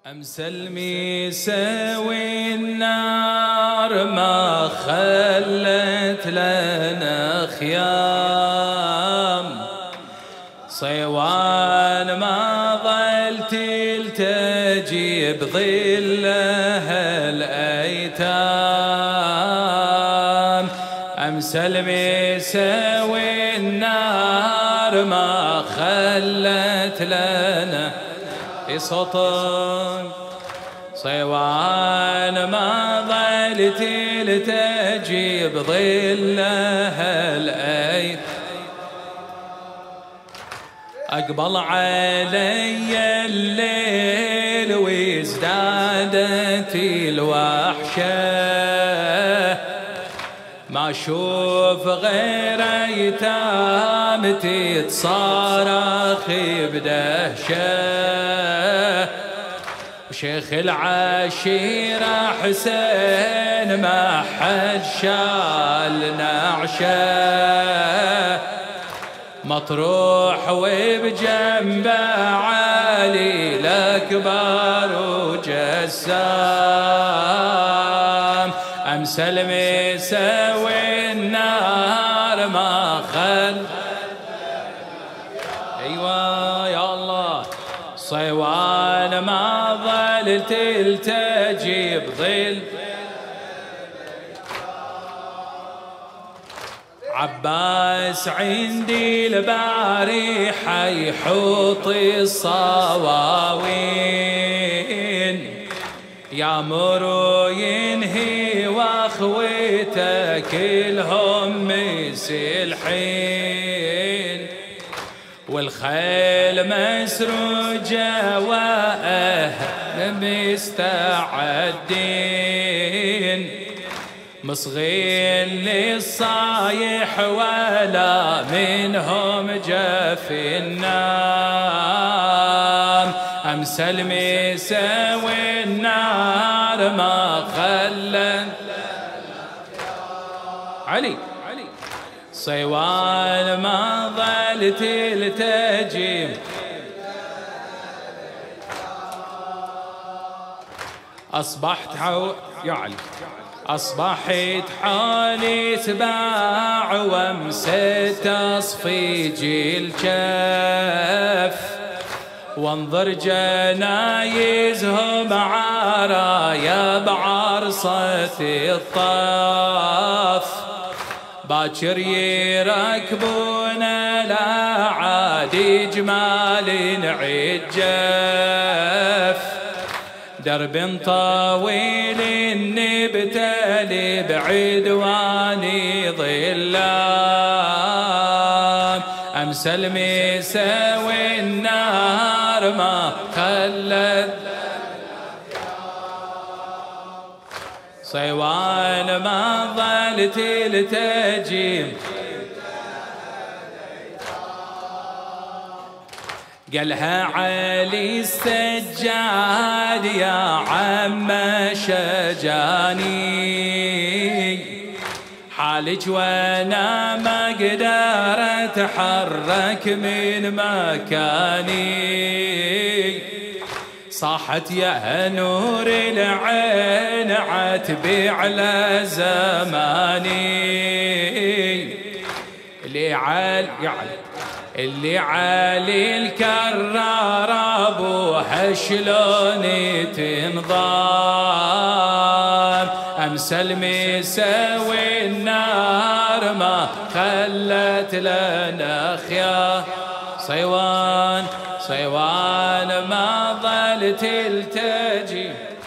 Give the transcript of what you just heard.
أمس الميسا والنار ما خلت لنا خيام، صيوان ما ظل تلتجي بظلها الأيتام. أمس الميسا والنار ما خلت لنا صوتك، صيوان ما ظل تلتجي بظلها الأيتام. أقبل علي الليل وازدادت الوحشة، ما أشوف غير أيتام تتصارخ بدهشة. شيخ العشيرة حسين ما حد شال نعشه، مطروح وبجنبه علي الأكبر وجسام. أمس الميسا والنار ما خل، أيوة يا الله، صيوان ما ظل تلتجي بظل. عباس عندي البارحة يحوط الصواوين، يامر وينهي واخوته كلهم مسلحين، والخيل مسروجة وأهل مستعدين، مصغين للصايح ولا منهم جف النام. أمس الميسا والنار ما خلت علي، صيوان ما ظل تلتجي. أصبحت يا علي، أصبحت حالي تباع وامست أصفيج الجف، وانظر جنايزهم عرايا بعرصة الطاف، باكر يركبون الأعادي جمال عجف، درب طويل نبتلي بعدوان ظلام. أمس الميسا والنار ما خلت، صيوان ما ظل تلتجي. قالها علي السجاد يا عم شجاني، حالج وانا ما اقدر اتحرك من مكاني، صاحت يا نور العين عتبي على زماني، اللي علي الكرار ابوها شلون تنضام. أمس الميسا والنار ما خلت لنا خيار، صيوان ما ظل تلتجي.